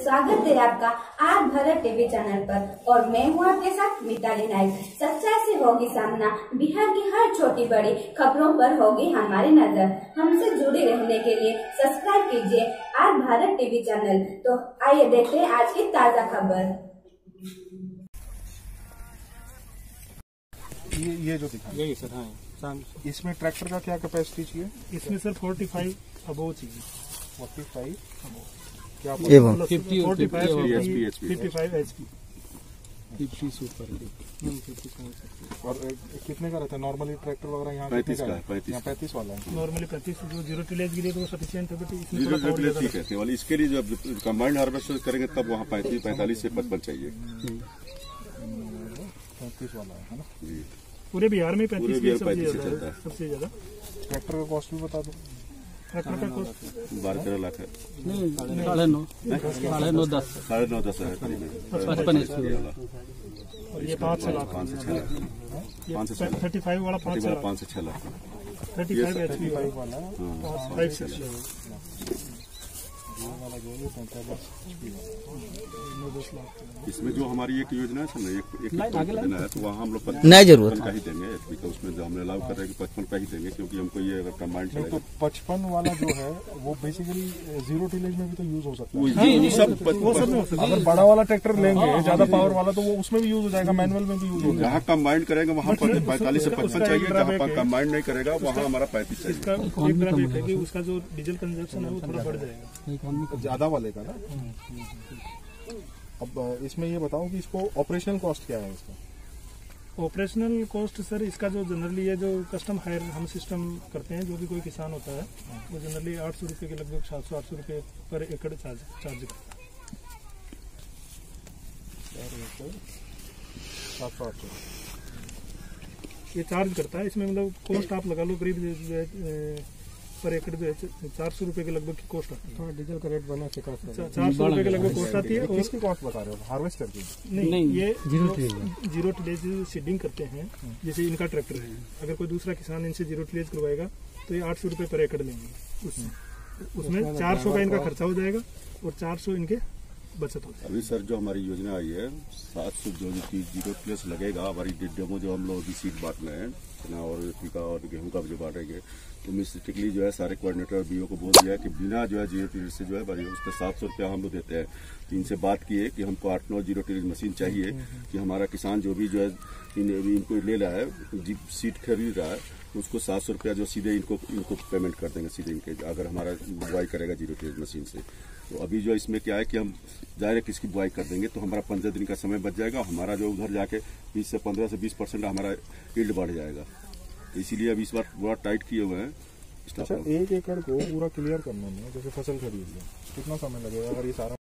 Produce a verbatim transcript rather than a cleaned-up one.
स्वागत है आपका आज भारत टीवी चैनल पर और मैं हूँ आपके साथ मिताली नाइक। सच्चाई से होगी सामना, बिहार की हर छोटी बड़ी खबरों पर होगी हमारी नजर। हमसे जुड़े रहने के लिए सब्सक्राइब कीजिए आज भारत टीवी चैनल। तो आइए देखते हैं आज की ताजा खबर। ये ये जो दिखा यही सर, हाँ। इसमें ट्रैक्टर का क्या कैपेसिटी चाहिए? इसमें सर फोर्टी फाइव अबो चाहिए। फोर्टी फाइव क्या एवं fifty forty five HP fifty five HP fifty super. और कितने का रहता है नॉर्मली ट्रैक्टर वगैरह? यहाँ पैंतीस का पैंतीस यहाँ पैंतीस वाला है। नॉर्मली पैंतीस जो जीरो टिलेज के लिए तो सफिशियंट है, बट इसमें जीरो थोड़ा टिलेज ठीक है केवल। इसके लिए जब कंबाइंड हार्वेस्टर करेंगे तब वहाँ पैंतीस पैंतालीस से पचपन चाहिए। पैंतीस वाला है ना जी। पूरे बिहार में पैंतीस बिहार सबसे पैंतीस से ज्यादा चलता है, है। सबसे ज्यादा। ट्रैक्टर का कॉस्ट भी बता दो। ट्रैक्टर का कॉस्ट बारह तेरह लाख है। साढ़े नौ साढ़े नौ दस साढ़े नौ दस है करीब। पचपन एचपी और ये पाँच छह लाख पाँच से छह लाख पाँच से छह लाख थर्टी फाइव वाला पाँच वाला पाँच से छह lakh thirty five HP five वाला फाइव सिक्स वाला जो है पैंतालीस एचपी नौ दस लाख। इसमें जो हमारी एक योजना है ना, एक एक योजना है तो वहाँ हम लोग नहीं जरूरत पचपन का ही देंगे एचपी का। उसमें जो हमने अलाउ कर रहे हैं कि पचपन का ही देंगे, क्योंकि हमको ये अगर कंबाइंड नहीं तो पचपन वाला जो है वो बेसिकली जीरो टिलेज में भी तो यूज हो सकता है। वो सब वो सब में हो सकता है। अगर बड़ा वाला ट्रैक्टर लेंगे ज्यादा पावर वाला तो वो उसमें भी यूज हो जाएगा, मैनुअल में भी यूज हो जाएगा। जहाँ कंबाइंड करेंगे वहाँ पर पैंतालीस से पचपन चाहिए, जहाँ पर कंबाइंड नहीं करेगा वहाँ हमारा पैंतीस चाहिए। इसका एक ड्रॉबैक है कि उसका जो डीजल कंजप्शन है वो थोड़ा बढ़ जाएगा ज्यादा वाले का ना। अब इसमें ये बताओ कि इसको ऑपरेशनल कॉस्ट क्या है इसका? ऑपरेशनल कॉस्ट सर इसका जो जनरली है जो कस्टम हायर हम सिस्टम करते हैं, जो भी कोई किसान होता है वो जनरली आठ सौ रुपये के लगभग सात सौ आठ सौ रुपये पर एकड़ चार्ज चार्ज करता है। सात सौ आठ सौ ये चार्ज करता है। इसमें मतलब कॉस्ट आप लगा लो करीब पर एकड़ जो है चार सौ रुपये के लगभग की कॉस्ट आती है। थोड़ा डीजल का रेट बना से चार सौ रुपये के लगभग कॉस्ट आती है। और किसकी कॉस्ट बता रहे हो? हार्वेस्टर की? नहीं, नहीं ये zero tillage zero tillage seeding करते हैं, जैसे इनका ट्रैक्टर है। अगर कोई दूसरा किसान इनसे जीरो टिलेज करवाएगा तो ये आठ सौ रुपये पर एकड़ लेंगे। उस, उसमें चार सौ का इनका खर्चा हो जाएगा और चार सौ इनके बचत हो जाएगी। अभी सर जो हमारी योजना आई है सात सौ जो जीरो प्लस लगेगा। हमारी डेमो जो हम लोग अभी सीट बांट रहे हैं चना और एपी का और गेहूं का जो बांटेंगे तो मिस्टेकली जो है सारे कोऑर्डिनेटर और बीओ को बोल दिया है कि बिना जो है जीरो टिलेज से जो है उस पर सात सौ रुपया हम लोग देते हैं। तो इनसे बात किए कि हमको आठ नौ जीरो टिलेज मशीन चाहिए कि हमारा किसान जो भी जो है इन, इनको ले रहा है सीट खरीद रहा है उसको सात सौ रुपया जो सीधे इनको इनको पेमेंट कर देंगे सीधे इनके, अगर हमारा बुआई करेगा जीरो टिलेज मशीन से। तो अभी जो इसमें क्या है कि हम जाहिर है किसकी बुआई कर देंगे तो हमारा पंद्रह दिन का समय बच जाएगा। हमारा जो उधर जाके बीस से पंद्रह से बीस परसेंट हमारा यील्ड बढ़ जाएगा। तो इसीलिए अभी इस बार पूरा टाइट किए हुए हैं। अच्छा, एक एकड़ को पूरा क्लियर करने में जैसे फसल खरीद लें कितना समय लगेगा अगर ये सारा